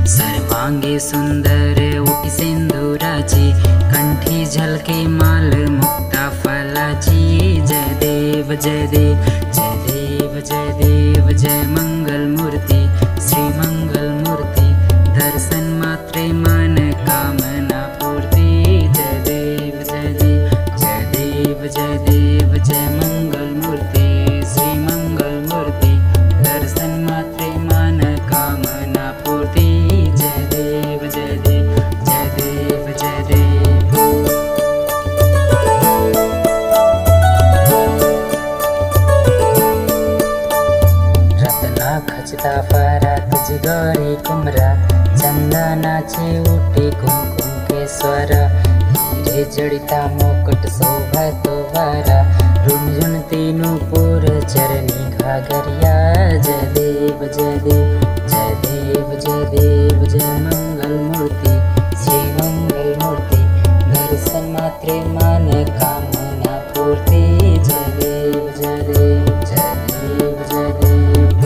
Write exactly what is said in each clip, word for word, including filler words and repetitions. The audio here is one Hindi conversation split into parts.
सर्वांगी सुंदर उटी सिंदूराची, कंठी झलके माल मुक्ता फलाची। जय देव जय देव जय देव जय देव जय मंगल मूर्ति श्री मंगल मूर्ति, दर्शन मात्रे मन कामना पूर्ति। जय देव जय देव जय देव जय देव जय मंगल मूर्ति श्री मंगल मूर्ति, दर्शन मात्रे मन कामना पूर्ति। जय देव जय देव जय देव जय देव। रत्ना खचिता फरा तुझ गौरी कुमरा, चंदनाचे उठे कुमकुम के स्वर, हीरे जड़िता मुकुट शोभा तो वारा, रुंझुन तीनों पुर चरनी घाघरिया। जय देव जय देव जय देव जय देव जय मंगल मूर्ति श्री मंगल मूर्ति, दर्शन मात्रे मन कामना पूर्ति। जय देव जय देव जय देव जय देव।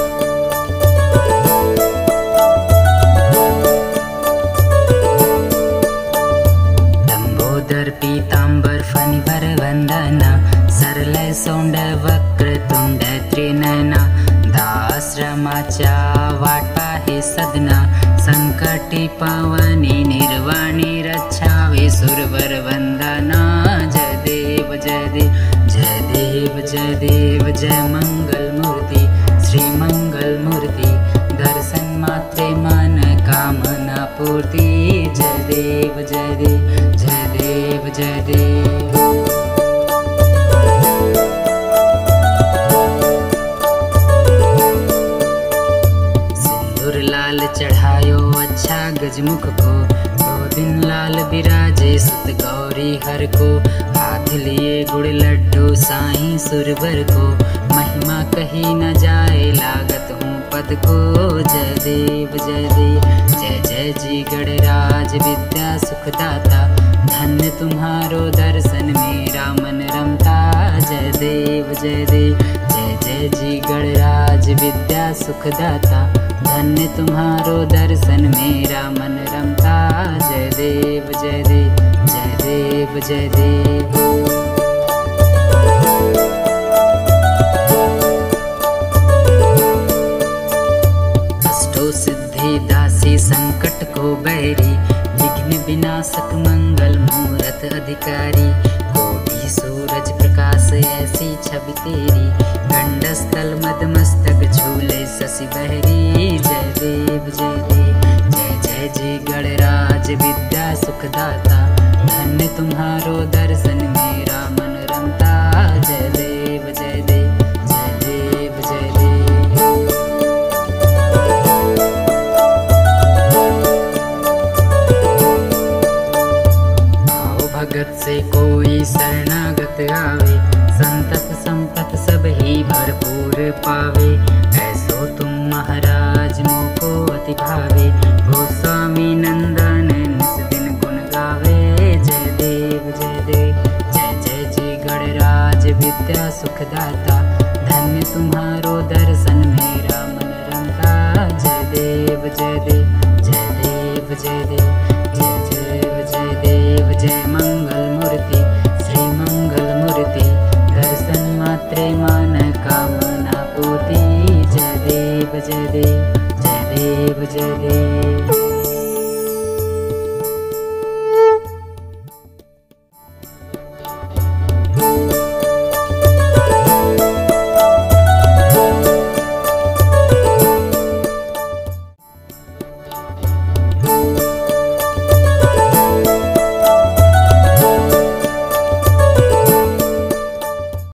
लंबोदर पीतांबर फणिभर वंदना, सरल सोंड वक्र तुंड त्रिनयना, दाश्रमाच्या वाटा हे सदना, संकटी पावनी निर्वाणी रक्षावे सुरवर वंदना। जय देव जय देव जय देव जय देव जय मंगल मूर्ति श्री मंगल मूर्ति, दर्शन मात्रे मन कामना पूर्ति। जय देव जय देव जय देव जय देव। लाल चढ़ायो अच्छा गजमुख को, दो दिन लाल बिराजे सुत गौरी हर को, हाथ लिए गुड़ लड्डू साईं सुरवर को, महिमा कही न जाए लागत हूँ पद को। जय देव जय देव जय जय जी गणराज विद्या सुखदाता, धन्य तुम्हारो दर्शन मेरा मन रमता। जय देव जय देव जय जय जी गणराज विद्या सुखदाता, धन्य तुम्हारो दर्शन मेरा मन रमता। जय देव जय देव जय देव जय देव। अष्टो सिद्धि दासी संकट को बैरी, विघ्न विनाशक मंगल मूरत अधिकारी, कोटि सूरज प्रकाश ऐसी छवि तेरी, गंडस्थल मदमस्तक झूले शशि बहरी। जय देव जय देव जय जय जी गणराज विद्या सुखदाता, धन्य तुम्हारो दर्शन मेरा मन रमता। जय देव जय देव जय देव जय देव। आओ भगत से कोई शरणागत आवे, संतत संपत सब ही भरपूर पावे, ऐसो तुम महाराज मोको अति भावे, गोस्वामी नंदन निस दिन गुण गावे। जय देव जय देव जय जय जी गणराज विद्या सुखदाता, धन्य तुम्हारो दर्शन मेरा मन रमता। जय देव जय देव जय देव जय देव जय देव जय देव जय मंगल मूर्ति श्री मंगल मूर्ति, दर्शन मात्रे मन कामना पूर्ति। जय देव जय देव जय देव जय देव।